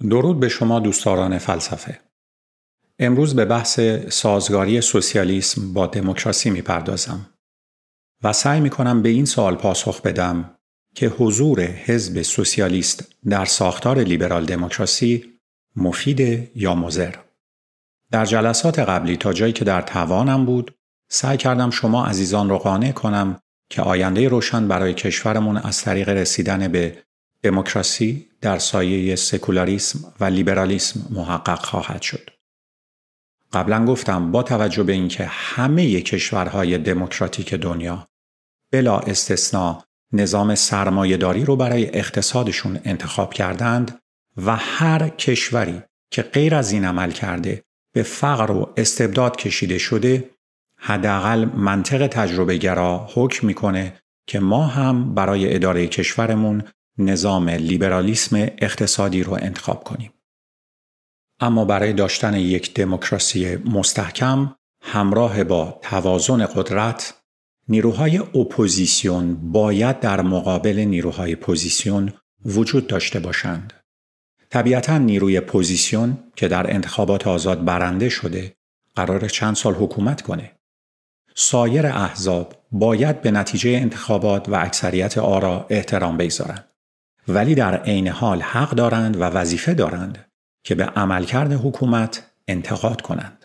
درود به شما دوستداران فلسفه. امروز به بحث سازگاری سوسیالیسم با دموکراسی میپردازم و سعی میکنم به این سوال پاسخ بدم که حضور حزب سوسیالیست در ساختار لیبرال دموکراسی مفید یا مضر. در جلسات قبلی تا جایی که در توانم بود سعی کردم شما عزیزان رو قانع کنم که آینده روشن برای کشورمون از طریق رسیدن به دموکراسی در سایه سکولاریسم و لیبرالیسم محقق خواهد شد. قبلا گفتم با توجه به اینکه همه کشورهای دموکراتیک دنیا بلا استثناء نظام سرمایه‌داری رو برای اقتصادشون انتخاب کردند و هر کشوری که غیر از این عمل کرده به فقر و استبداد کشیده شده، حداقل منطق تجربه گرا حکم میکنه که ما هم برای اداره کشورمون نظام لیبرالیسم اقتصادی رو انتخاب کنیم. اما برای داشتن یک دموکراسی مستحکم همراه با توازن قدرت، نیروهای اپوزیسیون باید در مقابل نیروهای پوزیسیون وجود داشته باشند. طبیعتاً نیروی پوزیسیون که در انتخابات آزاد برنده شده قرار چند سال حکومت کنه. سایر احزاب باید به نتیجه انتخابات و اکثریت آرا احترام بگذارند. ولی در عین حال حق دارند و وظیفه دارند که به عملکرد حکومت انتقاد کنند.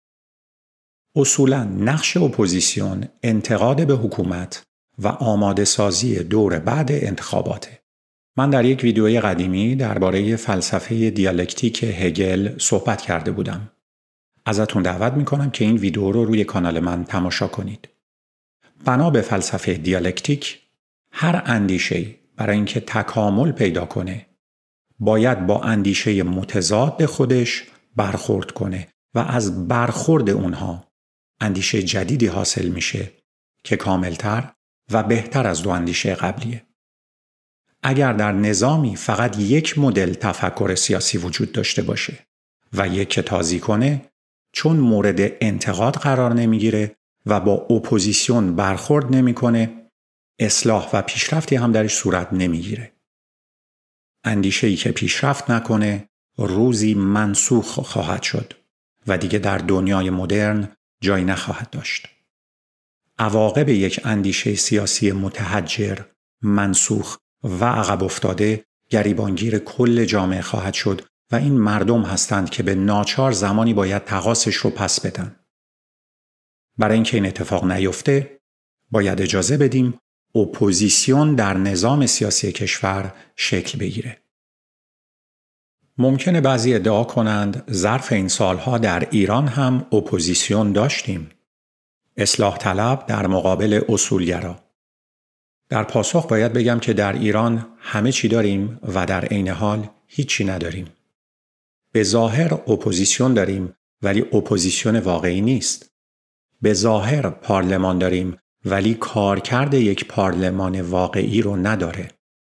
اصولاً نقش اپوزیسیون انتقاد به حکومت و آماده سازی دور بعد انتخاباته. من در یک ویدیوی قدیمی درباره فلسفه دیالکتیک هگل صحبت کرده بودم. ازتون دعوت میکنم که این ویدیو رو روی کانال من تماشا کنید. بنا به فلسفه دیالکتیک، هر اندیشه‌ای برای اینکه تکامل پیدا کنه باید با اندیشه متضاد خودش برخورد کنه و از برخورد اونها اندیشه جدیدی حاصل میشه که کاملتر و بهتر از دو اندیشه قبلیه. اگر در نظامی فقط یک مدل تفکر سیاسی وجود داشته باشه و یک که تازی کنه، چون مورد انتقاد قرار نمیگیره و با اپوزیسیون برخورد نمیکنه، اصلاح و پیشرفتی هم درش صورت نمیگیره. اندیشه‌ای که پیشرفت نکنه روزی منسوخ خواهد شد و دیگه در دنیای مدرن جای نخواهد داشت. عواقب یک اندیشه سیاسی متحجر، منسوخ و عقب افتاده گریبانگیر کل جامعه خواهد شد و این مردم هستند که به ناچار زمانی باید تقاصش رو پس بدن. برای اینکه این اتفاق نیفته باید اجازه بدیم اپوزیسیون در نظام سیاسی کشور شکل بگیره. ممکنه بعضی ادعا کنند ظرف این سالها در ایران هم اپوزیسیون داشتیم. اصلاح طلب در مقابل اصولگرا. در پاسخ باید بگم که در ایران همه چی داریم و در عین حال هیچی نداریم. به ظاهر اپوزیسیون داریم ولی اپوزیسیون واقعی نیست. به ظاهر پارلمان داریم ولی کارکرد یک پارلمان واقعی رو نداره.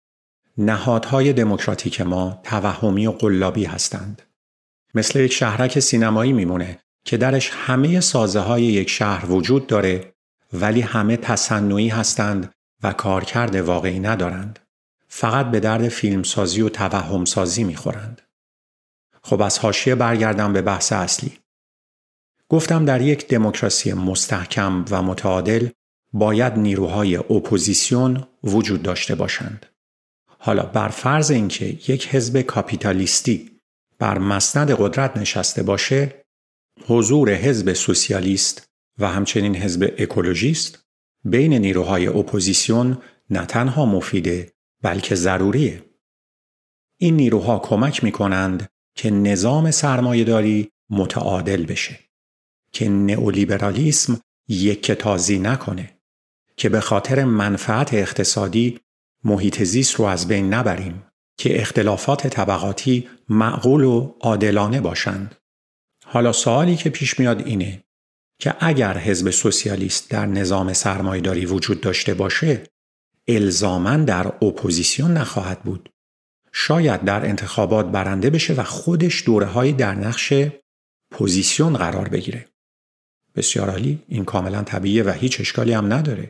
نهادهای دموکراتیک ما توهمی و قلابی هستند. مثل یک شهرک سینمایی میمونه که درش همه سازه‌های یک شهر وجود داره ولی همه تصنعی هستند و کارکرد واقعی ندارند. فقط به درد فیلمسازی و توهمسازی میخورند. خب از حاشیه برگردم به بحث اصلی. گفتم در یک دموکراسی مستحکم و متعادل باید نیروهای اپوزیسیون وجود داشته باشند. حالا بر فرض اینکه یک حزب کاپیتالیستی بر مسند قدرت نشسته باشه، حضور حزب سوسیالیست و همچنین حزب اکولوژیست بین نیروهای اپوزیسیون نه تنها مفیده بلکه ضروریه. این نیروها کمک می‌کنند که نظام سرمایه‌داری متعادل بشه، که نئولیبرالیسم یک تازی نکنه، که به خاطر منفعت اقتصادی محیط زیست رو از بین نبریم، که اختلافات طبقاتی معقول و عادلانه باشند. حالا سوالی که پیش میاد اینه که اگر حزب سوسیالیست در نظام سرمایه‌داری وجود داشته باشه، الزاماً در اپوزیسیون نخواهد بود. شاید در انتخابات برنده بشه و خودش دوره‌هایی در نقش پوزیسیون قرار بگیره. بسیار عالی، این کاملا طبیعیه و هیچ اشکالی هم نداره.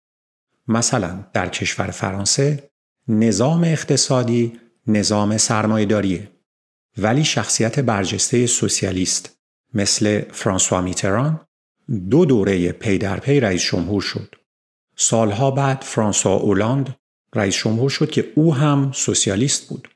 مثلا در کشور فرانسه نظام اقتصادی نظام سرمایه‌داریه. ولی شخصیت برجسته سوسیالیست مثل فرانسوا میتران 2 دوره پی در پی رئیس جمهور شد. سالها بعد فرانسوا اولاند رئیس جمهور شد که او هم سوسیالیست بود.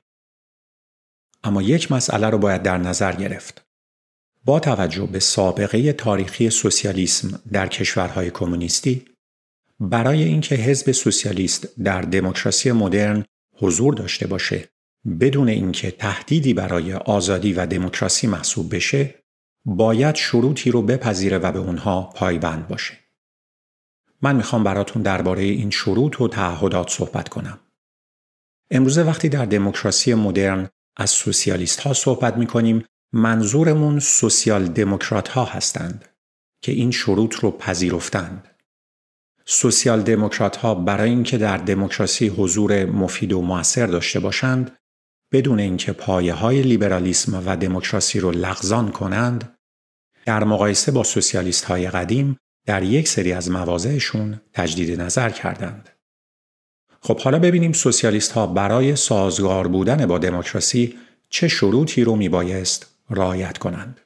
اما یک مسئله رو باید در نظر گرفت. با توجه به سابقه تاریخی سوسیالیسم در کشورهای کمونیستی، برای اینکه حزب سوسیالیست در دموکراسی مدرن حضور داشته باشه بدون اینکه تهدیدی برای آزادی و دموکراسی محسوب بشه، باید شروطی رو بپذیره و به اونها پایبند باشه. من میخوام براتون درباره این شروط و تعهدات صحبت کنم. امروزه وقتی در دموکراسی مدرن از سوسیالیست ها صحبت میکنیم، منظورمون سوسیال دموکرات ها هستند که این شروط رو پذیرفتند. سوسیال دموکرات ها برای اینکه در دموکراسی حضور مفید و مؤثر داشته باشند، بدون اینکه پایه‌های لیبرالیسم و دموکراسی رو لغزان کنند، در مقایسه با سوسیالیست های قدیم در یک سری از مواضعشون تجدید نظر کردند. خب حالا ببینیم سوسیالیست ها برای سازگار بودن با دموکراسی چه شروطی رو میبایست رعایت کنند.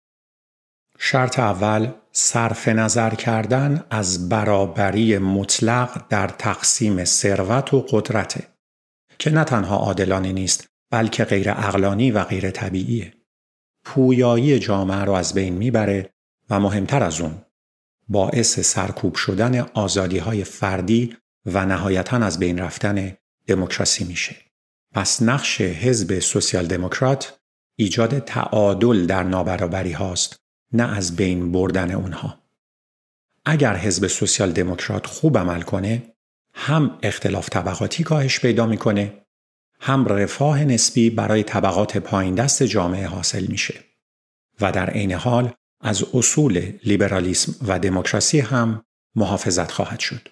شرط اول، صرف نظر کردن از برابری مطلق در تقسیم ثروت و قدرته که نه تنها عادلانه نیست بلکه غیر عقلانی و غیر طبیعیه. پویایی جامعه رو از بین میبره و مهمتر از اون باعث سرکوب شدن آزادی‌های فردی و نهایتاً از بین رفتن دموکراسی میشه. پس نقش حزب سوسیال دموکرات ایجاد تعادل در نابرابری هاست، نه از بین بردن اونها. اگر حزب سوسیال دموکرات خوب عمل کنه، هم اختلاف طبقاتی کاهش پیدا میکنه، هم رفاه نسبی برای طبقات پایین دست جامعه حاصل میشه و در عین حال از اصول لیبرالیسم و دموکراسی هم محافظت خواهد شد.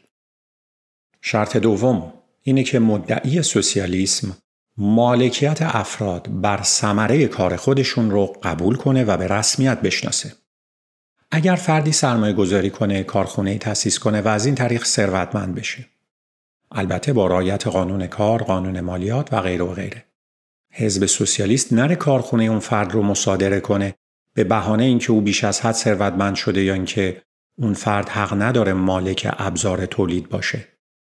شرط دوم اینه که مدعی سوسیالیسم مالکیت افراد بر ثمره کار خودشون رو قبول کنه و به رسمیت بشناسه. اگر فردی سرمایه گذاری کنه، کارخونه‌ای تأسیس کنه و از این طریق ثروتمند بشه، البته با رعایت قانون کار، قانون مالیات و غیره و غیره. حزب سوسیالیست نره کارخونه اون فرد رو مصادره کنه به بهانه اینکه او بیش از حد ثروتمند شده یا اینکه اون فرد حق نداره مالک ابزار تولید باشه.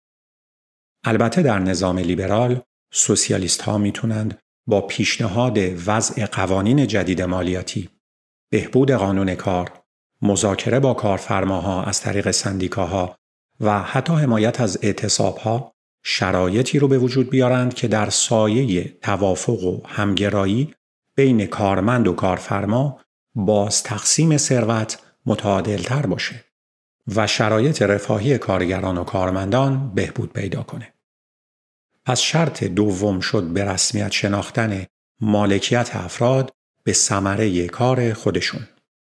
البته در نظام لیبرال سوسیالیست ها میتونند با پیشنهاد وضع قوانین جدید مالیاتی، بهبود قانون کار، مذاکره با کارفرماها از طریق سندیکاها و حتی حمایت از اعتصابها شرایطی رو به وجود بیارند که در سایه توافق و همگرایی بین کارمند و کارفرما باز تقسیم ثروت متعادل‌تر باشه و شرایط رفاهی کارگران و کارمندان بهبود پیدا کنه. پس شرط دوم شد به رسمیت شناختن مالکیت افراد به ثمره کار خودشون.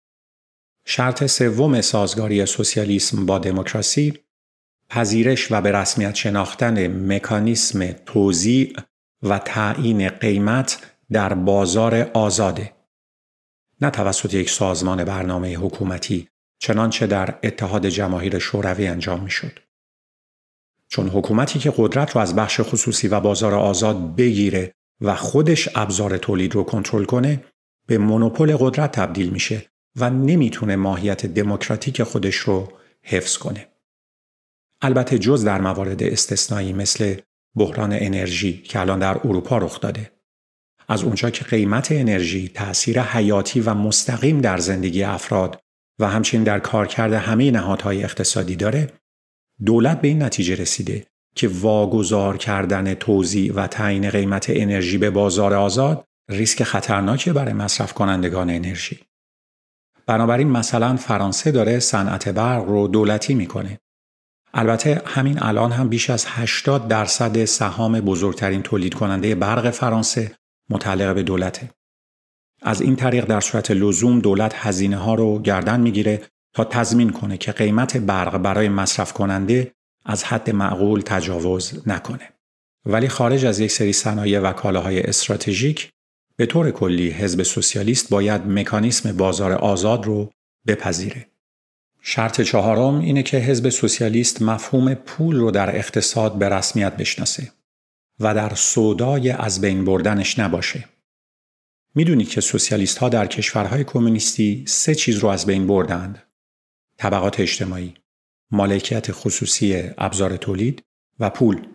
شرط سوم سازگاری سوسیالیسم با دموکراسی، پذیرش و به رسمیت شناختن مکانیسم توزیع و تعیین قیمت در بازار آزاده، نه توسط یک سازمان برنامه حکومتی چنانچه در اتحاد جماهیر شوروی انجام میشد. چون حکومتی که قدرت رو از بخش خصوصی و بازار آزاد بگیره و خودش ابزار تولید رو کنترل کنه، به مونوپول قدرت تبدیل میشه و نمیتونه ماهیت دموکراتیک خودش رو حفظ کنه. البته جز در موارد استثنایی مثل بحران انرژی که الان در اروپا رخ داده. از اونجا که قیمت انرژی تأثیر حیاتی و مستقیم در زندگی افراد و همچنین در کارکرد همه نهادهای اقتصادی داره، دولت به این نتیجه رسیده که واگذار کردن توزیع و تعیین قیمت انرژی به بازار آزاد ریسک خطرناکی برای مصرف کنندگان انرژی. بنابراین مثلا فرانسه داره صنعت برق رو دولتی میکنه. البته همین الان هم بیش از 80% سهام بزرگترین تولید کننده برق فرانسه متعلق به دولته. از این طریق در صورت لزوم دولت هزینه ها رو گردن میگیره تا تضمین کنه که قیمت برق برای مصرف کننده از حد معقول تجاوز نکنه. ولی خارج از یک سری صنایع و کالاهای استراتژیک، به طور کلی حزب سوسیالیست باید مکانیسم بازار آزاد رو بپذیره. شرط چهارم اینه که حزب سوسیالیست مفهوم پول رو در اقتصاد به رسمیت بشناسه و در سودای از بین بردنش نباشه. میدونید که سوسیالیست ها در کشورهای کمونیستی 3 چیز رو از بین بردند: طبقات اجتماعی، مالکیت خصوصی ابزار تولید و پول.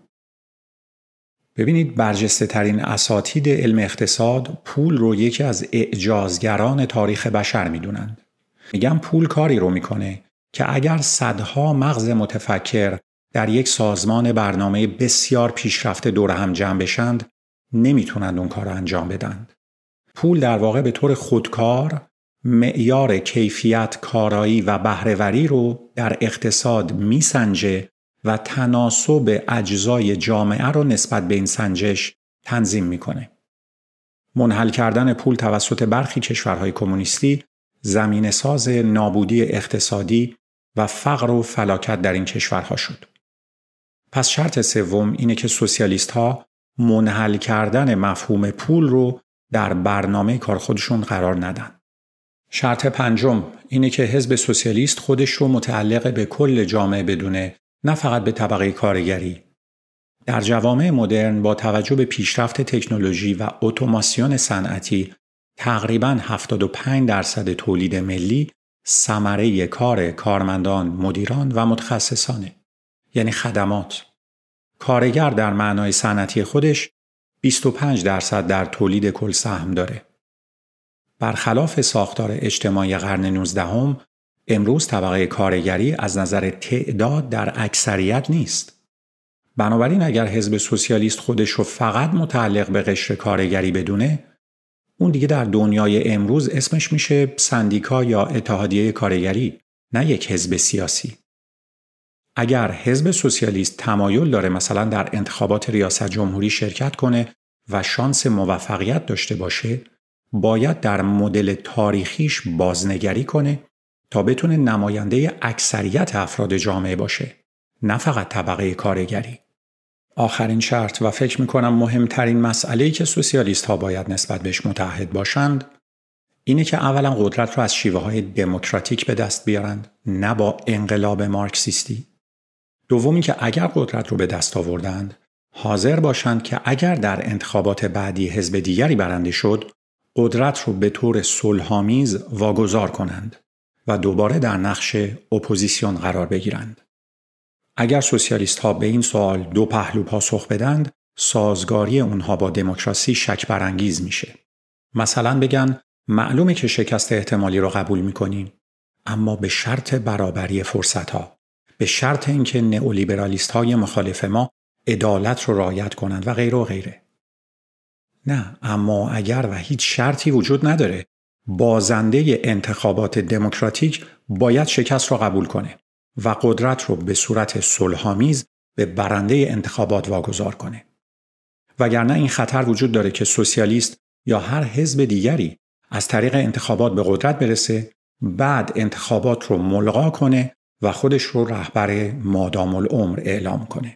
ببینید، برجسته ترین اساتید علم اقتصاد پول رو یکی از اعجازگران تاریخ بشر میدونند. میگن پول کاری رو میکنه که اگر صدها مغز متفکر در یک سازمان برنامه بسیار پیشرفته دور هم جمع بشند، نمیتونند اون کار رو انجام بدند. پول در واقع به طور خودکار معیار کیفیت، کارایی و بهره‌وری رو در اقتصاد میسنجه و تناسب اجزای جامعه رو نسبت به این سنجش تنظیم میکنه. منحل کردن پول توسط برخی کشورهای کمونیستی زمینه‌ساز نابودی اقتصادی و فقر و فلاکت در این کشورها شد. پس شرط سوم اینه که سوسیالیست‌ها منحل کردن مفهوم پول رو در برنامه کار خودشون قرار ندن. شرط پنجم اینه که حزب سوسیالیست خودش رو متعلق به کل جامعه بدونه، نه فقط به طبقه کارگری. در جوامع مدرن با توجه به پیشرفت تکنولوژی و اتوماسیون صنعتی، تقریباً 75% تولید ملی ثمره کار کارمندان، مدیران و متخصصانه، یعنی خدمات. کارگر در معنای صنعتی خودش 25% در تولید کل سهم داره. برخلاف ساختار اجتماعی قرن 19 امروز طبقه کارگری از نظر تعداد در اکثریت نیست. بنابراین اگر حزب سوسیالیست خودش رو فقط متعلق به قشر کارگری بدونه، اون دیگه در دنیای امروز اسمش میشه سندیکا یا اتحادیه کارگری، نه یک حزب سیاسی. اگر حزب سوسیالیست تمایل داره مثلا در انتخابات ریاست جمهوری شرکت کنه و شانس موفقیت داشته باشه، باید در مدل تاریخیش بازنگری کنه تا بتونه نماینده اکثریت افراد جامعه باشه، نه فقط طبقه کارگری. آخرین شرط و فکر میکنم مهمترین مسئله‌ای که سوسیالیست ها باید نسبت بهش متحد باشند اینه که اولا قدرت رو از شیوه‌های دموکراتیک به دست بیارند، نه با انقلاب مارکسیستی. دومی که اگر قدرت رو به دست آوردند، حاضر باشند که اگر در انتخابات بعدی حزب دیگری برنده شد، قدرت رو به طور صلح‌آمیز واگذار کنند و دوباره در نقش اپوزیسیون قرار بگیرند. اگر سوسیالیست ها به این سوال دو پهلو پاسخ بدند، سازگاری اونها با دموکراسی شک برانگیز میشه. مثلا بگن معلومه که شکست احتمالی رو قبول میکنیم، اما به شرط برابری فرصت‌ها، به شرط اینکه نئولیبرالیست های مخالف ما عدالت رو رعایت کنند و غیره و غیره. نه، اما اگر و هیچ شرطی وجود نداره، بازنده انتخابات دموکراتیک باید شکست رو قبول کنه و قدرت رو به صورت صلح‌آمیز به برنده انتخابات واگذار کنه. وگرنه این خطر وجود داره که سوسیالیست یا هر حزب دیگری از طریق انتخابات به قدرت برسه، بعد انتخابات رو ملغا کنه و خودش رو رهبر مادام العمر اعلام کنه.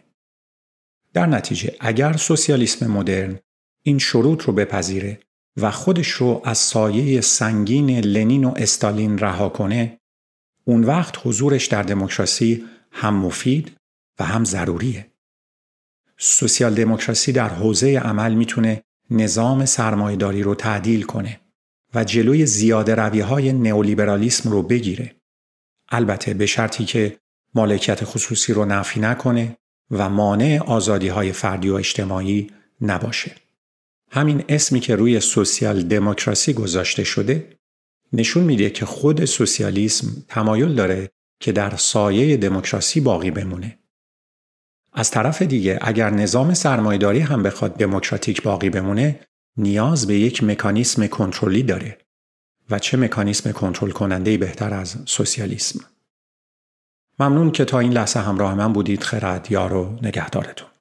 در نتیجه اگر سوسیالیسم مدرن این شروط رو بپذیره و خودش رو از سایه سنگین لنین و استالین رها کنه، اون وقت حضورش در دموکراسی هم مفید و هم ضروریه. سوسیال دموکراسی در حوزه عمل میتونه نظام سرمایه‌داری رو تعدیل کنه و جلوی زیاده روی‌های نئولیبرالیسم رو بگیره. البته به شرطی که مالکیت خصوصی رو نفی نکنه و مانع آزادی‌های فردی و اجتماعی نباشه. همین اسمی که روی سوسیال دموکراسی گذاشته شده نشون میده که خود سوسیالیسم تمایل داره که در سایه دموکراسی باقی بمونه. از طرف دیگه اگر نظام سرمایه‌داری هم بخواد دموکراتیک باقی بمونه، نیاز به یک مکانیسم کنترلی داره و چه مکانیسم کنترل کننده‌ای بهتر از سوسیالیسم. ممنون که تا این لحظه همراه من بودید. خرد یار و نگهدارتون.